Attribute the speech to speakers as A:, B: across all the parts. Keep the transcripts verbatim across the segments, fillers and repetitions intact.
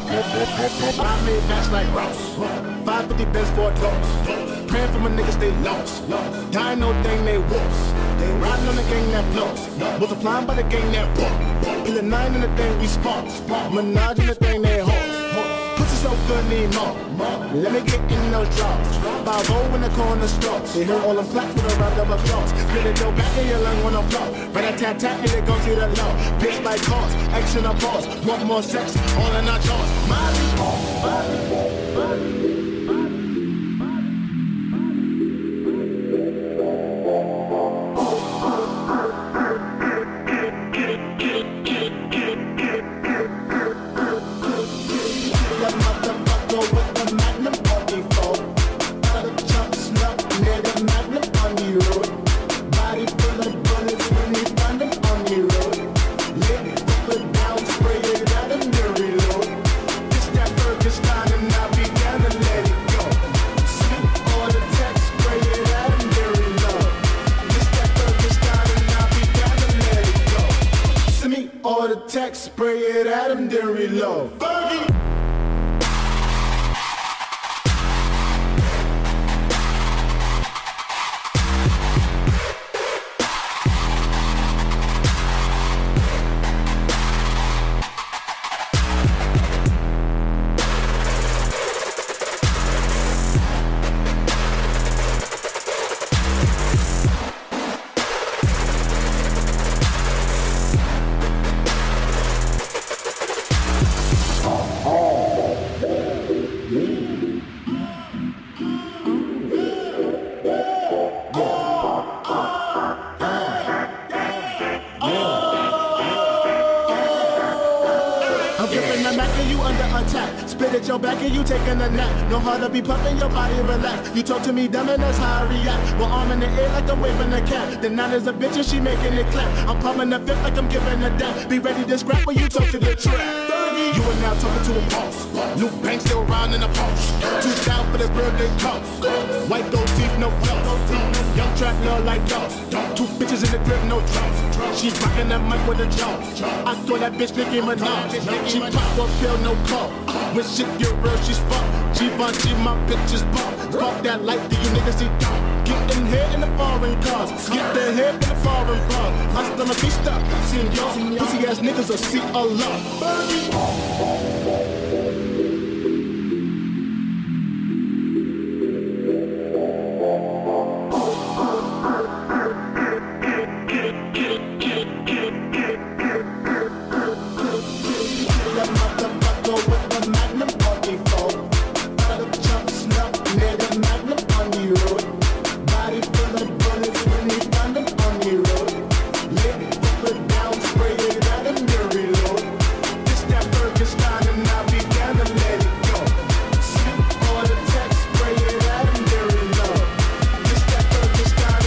A: I made match like Ross. five fifty best for a dose. Praying for my niggas they lost. Dying no thing they wolves. They riding on the gang that blows. Multiplying by the gang that walk. Kill a nine in the thing we spark. Menage in the thing they hold. Pussy so good need more. Let me get in those draws. five oh in the corner stars. They hear all them claps with a round of applause. Feel it go back in your lung when I flow. Rat-a-tat-tat and it goes to the low. Bitch like cars, action applause. Want more sex, all in our jaws. Molly, Molly, Molly. Text, spray it at him, then reload. Fergie! Spit at your back and you taking a nap. Know how to be pumping your body, relax. You talk to me dumb and that's how I react. One arm in the air like I'm waving a cat. Then now there's a bitch and she making it clap. I'm pumping the fifth like I'm giving a dap. Be ready to scrap when you talk to the trap. You are now talking to a boss. New bank still round in the post. Two down for the real they cost. White gold teeth, no flaws. Young trap love like y'all. Two bitches in the crib, no drums. She rocking that mic with a jaw. I throw that bitch Nicki Minaj. She pop one pill, no call. When shit get real, she's fucked. Givenchy, my bitches bought. Spark that light, do you niggas see dark? Get in here in the foreign cars. Get the head in the foreign bras. Hasta la vista, seeing y'all. Pussy ass niggas will see a lot.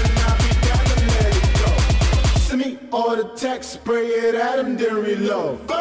A: Text, spray it at him, then reload.